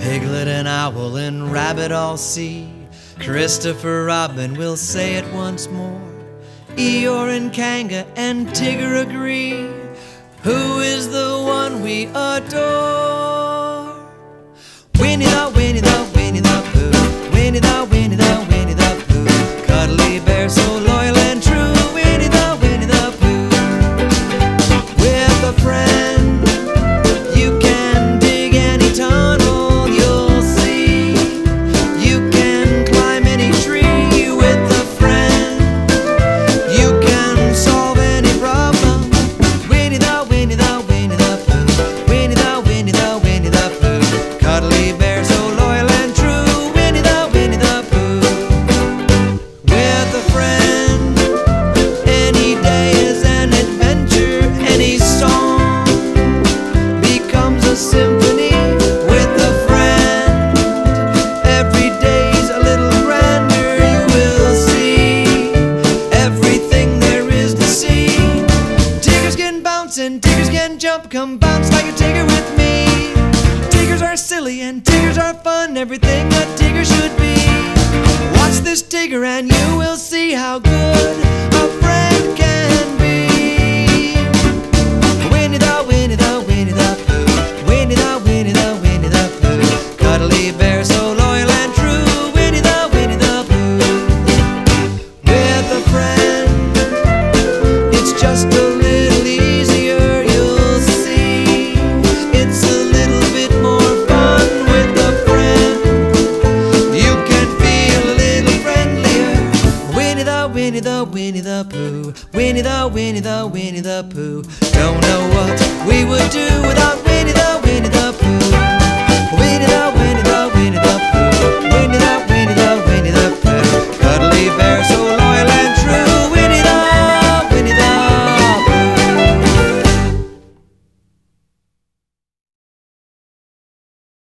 Piglet and owl and rabbit all see. Christopher Robin will say it once more. Eeyore and Kanga and Tigger agree. Who is the one we adore? Winnie the Winnie the Winnie the Pooh. Winnie the Winnie the Winnie the Pooh. Cuddly bear so loyal and true. Winnie the Pooh. With a friend you can dig any tunnel you'll see. You can climb any tree with a friend. You can solve any problem. Winnie the Winnie the Winnie the Pooh. Winnie the Winnie the Winnie the Pooh. Cuddly bear so loyal and true. Winnie the Pooh. With a friend any day is an adventure. Any song becomes a symphony. With a friend every day's a little grander. You will see everything there is to see. Tiggers can bounce and Tiggers can jump. Come bounce like a Tigger with me. Tiggers are silly and Tiggers are fun. Everything a Tigger should be. Watch this Tigger and you will see how good a friend can be. Winnie the Winnie the Winnie the Pooh. Winnie the Winnie the Winnie the Pooh. Cuddly bear so loyal and true. Winnie the Pooh. With a friend it's just a little easier, you'll see. It's a little bit more fun with a friend. You can feel a little friendlier. Winnie the Winnie the Winnie the Pooh. Winnie the Winnie the Winnie the Pooh.